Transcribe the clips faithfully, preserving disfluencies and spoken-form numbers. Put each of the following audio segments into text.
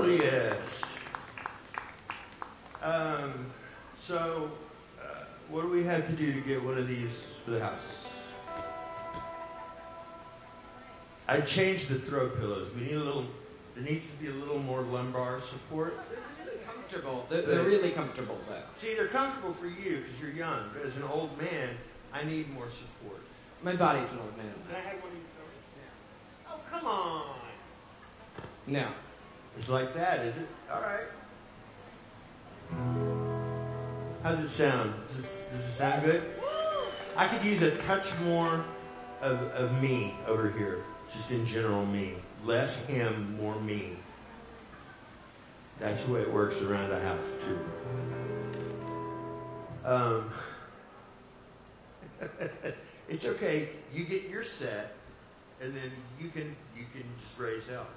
Oh, yes. Um, so, uh, what do we have to do to get one of these for the house? I changed the throw pillows. We need a little, there needs to be a little more lumbar support. They're really comfortable. They're, they're really comfortable, though. See, they're comfortable for you because you're young. But as an old man, I need more support. My body's an old man. Can I have one of your throws? Oh, come on. No. It's like that, is it? All right. How's it sound? Does, does it sound good? I could use a touch more of, of me over here. Just in general me. Less him, more me. That's the way it works around a house, too. Um, it's okay. You get your set, and then you can you can just raise hell.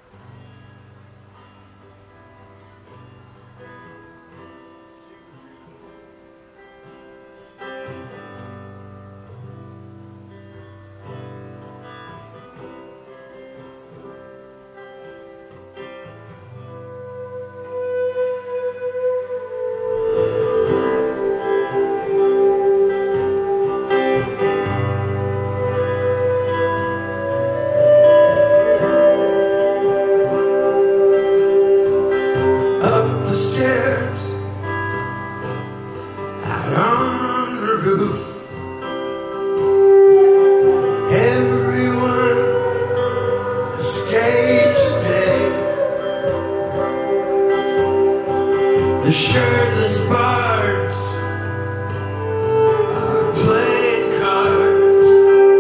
The shirtless bards are playing cards.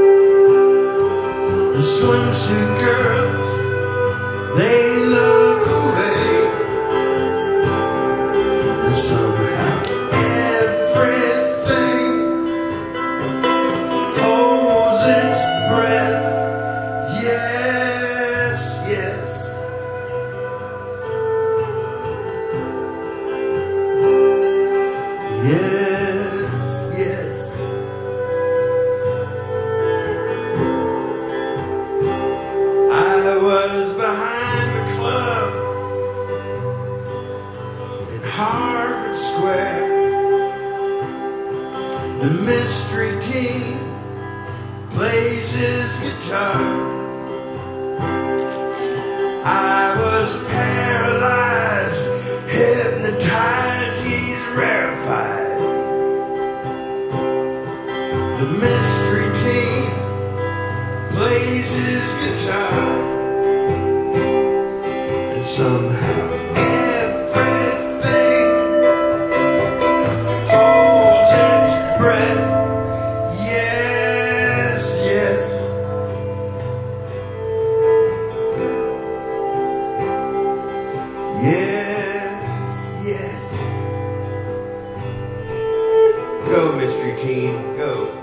The swimsuit girls, they look away. And somehow everything holds its breath. Yes, yes. Yes, yes. I was behind the club in Harvard Square. The mystery king plays his guitar. I was paralyzed, hypnotized, he's rarefied. The mystery team plays his guitar, and somehow everything holds its breath. Yes, yes. Yes, yes. Go, mystery team, go.